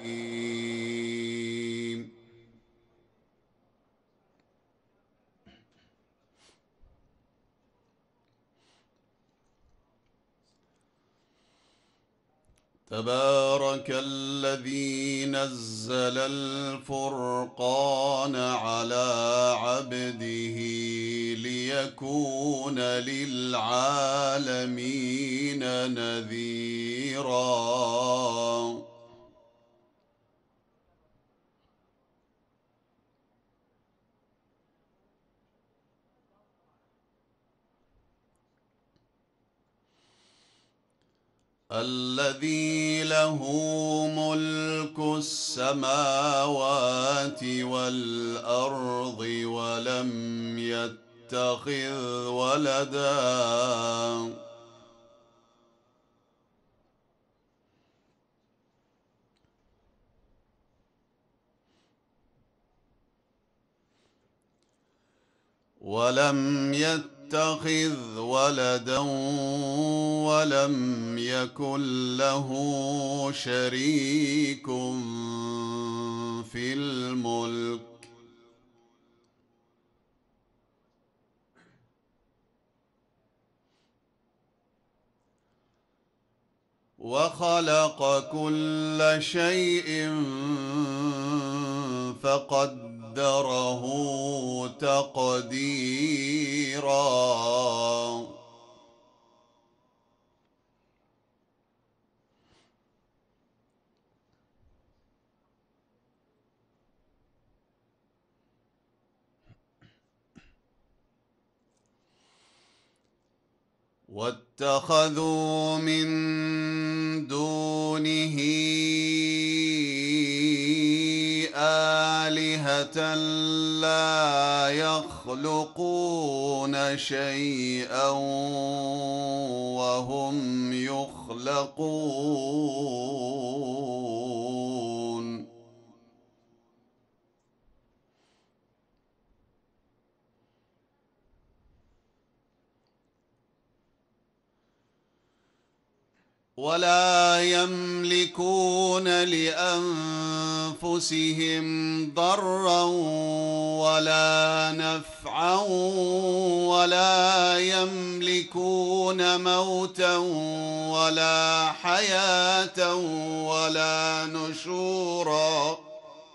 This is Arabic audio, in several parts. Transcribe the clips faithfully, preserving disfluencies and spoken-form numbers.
تبارك الذي نزل الفرقان على عبده ليكون للعالمين نذيرا. الذي له ملك السماوات والأرض ولم يتخذ ولدا ولم يتخذ ولدا ولم يكن له شريك في الملك وخلق كل شيء فقدره تقديرا. واتخذوا من دونه آلهة لا يخلقون شيئا وهم يخلقون. ولا يملكون لأنفسهم ضرا ولا نفعا ولا يملكون موتا ولا حياة ولا نشورا.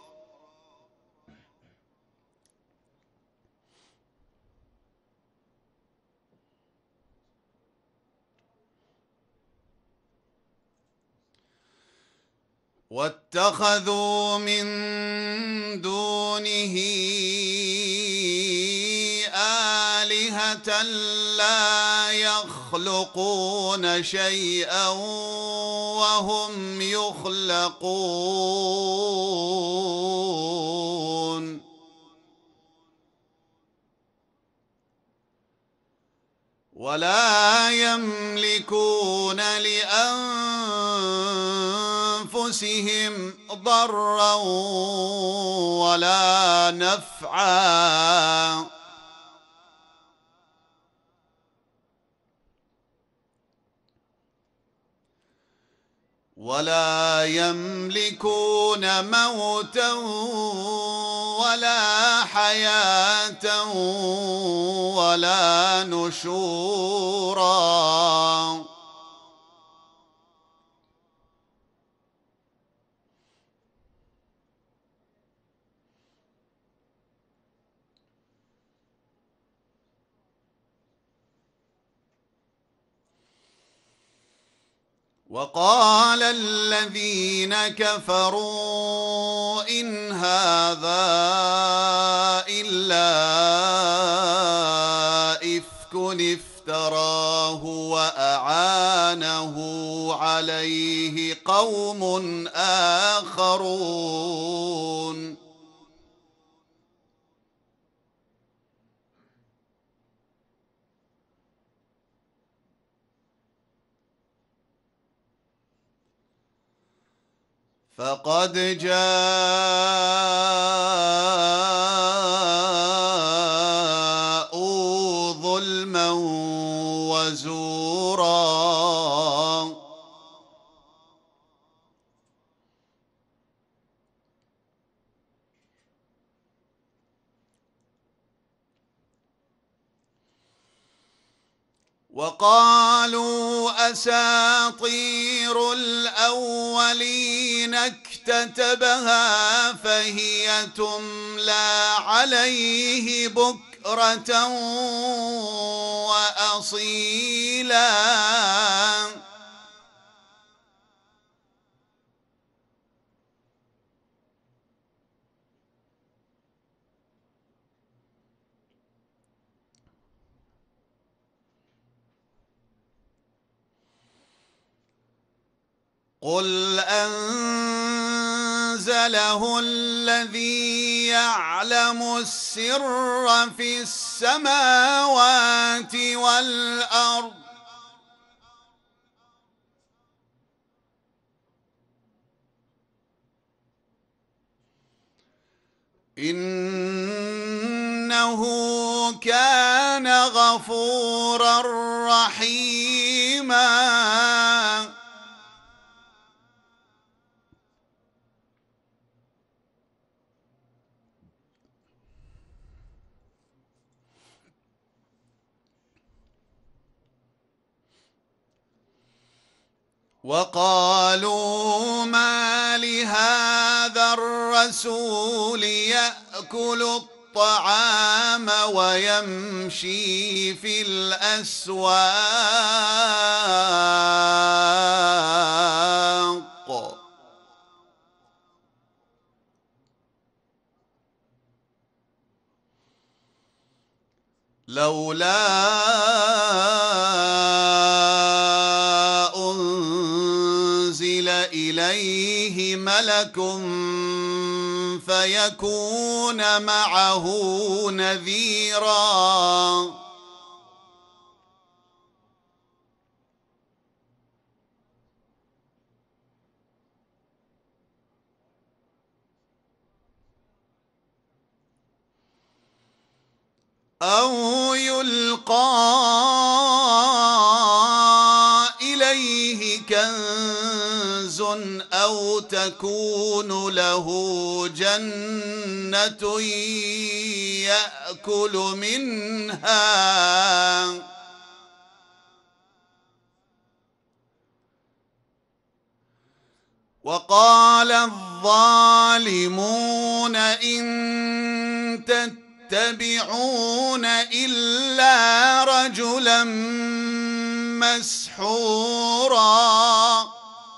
واتخذوا من دونه آلهة لا يخلقون شيئا وهم يخلقون. ولا يملكون لأنفسهم ضرا ولا نفعا ولا يملكون موتا ولا حياة ولا نشورا. وقال الذين كفروا إن هذا إلا إفك افتراه وأعانه عليه قوم آخرون. فقد جاءوا ظلما وزورا. وقالوا أساطير الأولين اكتتبها فهي تملى عليه بكرة وأصيلا. قل أنزله الذي يعلم السر في السماوات والأرض إنه كان غفورا رحيما. وقالوا ما لهذا الرسول يأكل الطعام ويمشي في الأسواق لولا إليه ملك فيكون معه نذيرا. أو يلقى إليه كنز أو تكون له جنة يأكل منها وقال الظالمون إن تتبعون إلا رجلا مسحورا.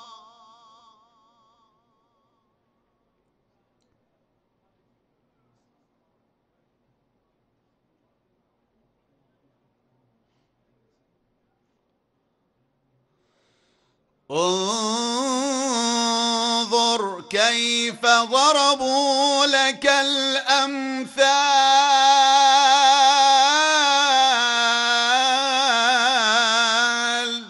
انظر كيف ضربوا لك الأمثال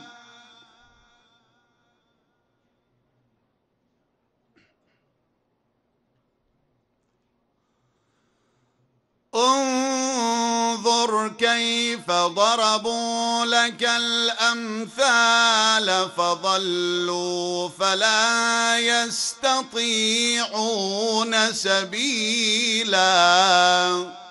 انظر كيف ضربوا لك الأمثال فضلوا فلا يستطيعون سبيلا.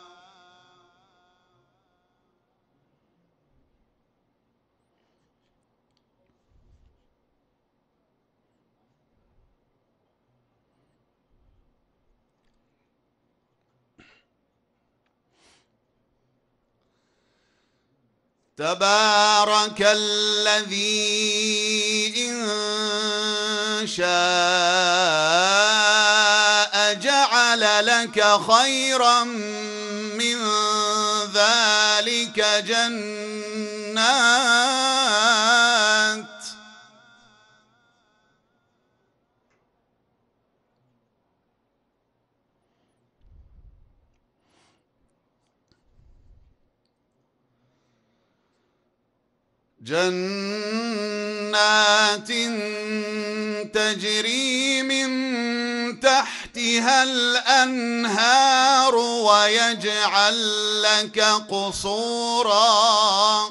تبارك الذي إن شاء جعل لك خيرا من ذلك جنات جنات تجري من تحتها الأنهار ويجعل لك قصورا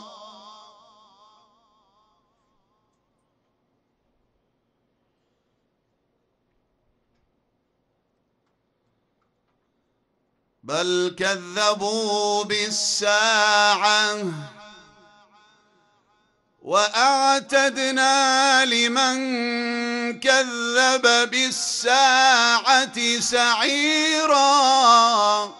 بل كذبوا بالساعة وأعتدنا لمن كذب بالساعة سعيرا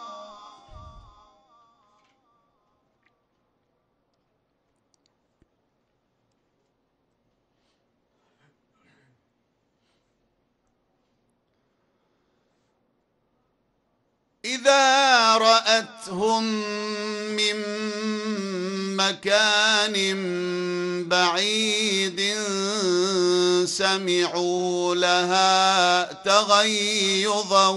إذا رأتهم من مكان بعيد سمعوا لها تغيظا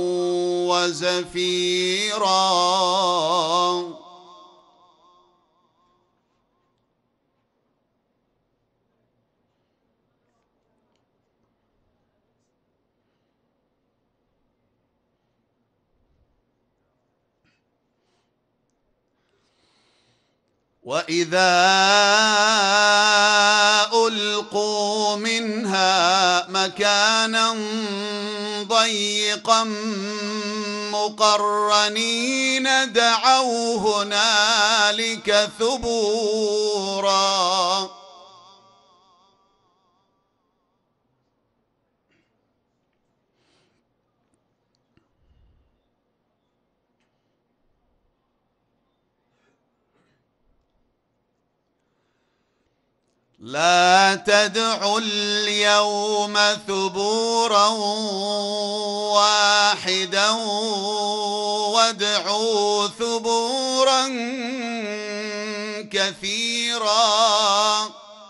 وزفيرا وإذا ألقوا منها مكانا ضيقا مقرنين دعوا هنالك ثبورا لا تدعوا اليوم ثبورا واحدا وادعوا ثبورا كثيرا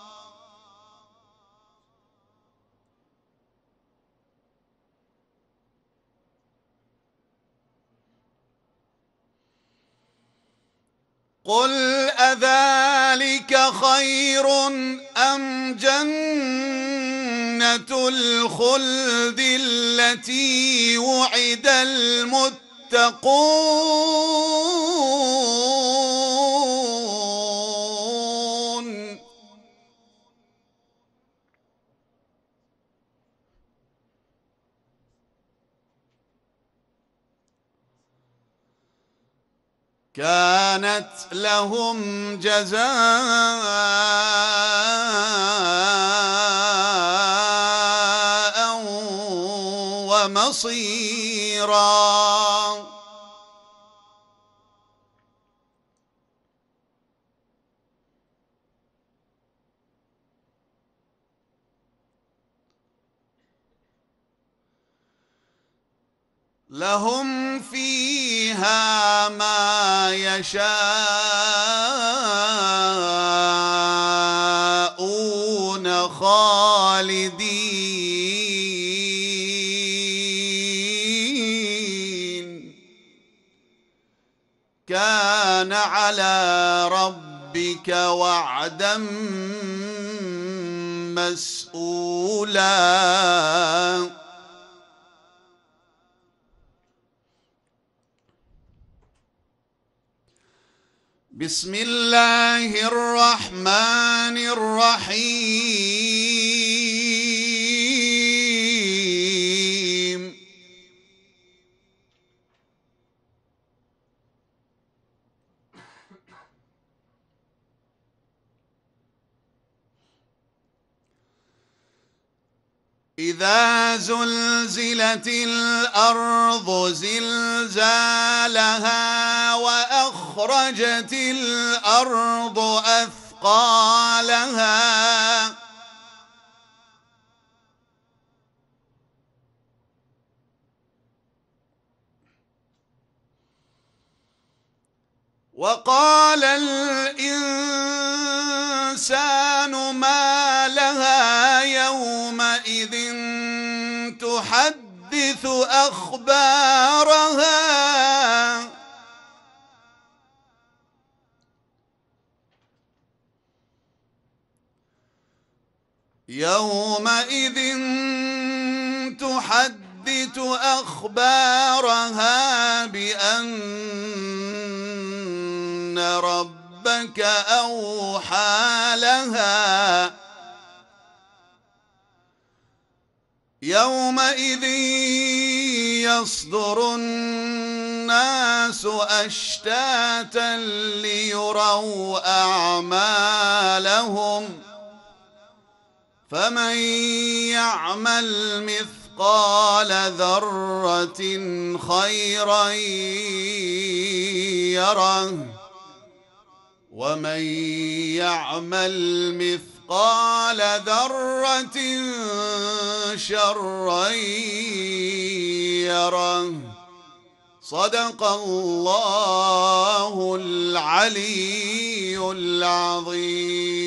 قل أذلك خير أم جنة الخلد التي وعد المتقون كانت لهم جزاء ومصيرا لهم فيها ما يشاءون خالدين كان على ربك وعدا مسئولا بسم الله الرحمن الرحيم إذا زلزلت الأرض زلزالها وأخرجت الأرض أثقالها وقال الإنسان ما لها يومئذ تحدث أخبارها يومئذ تحدث أخبارها بأن ربك أوحى لها يومئذ يصدر الناس الناس أشتاتا ليروا أعمالهم فمن يعمل مثقال ذرة خيرا يره ومن يعمل مثقال ذرة شرا يره. صدق الله العلي العظيم.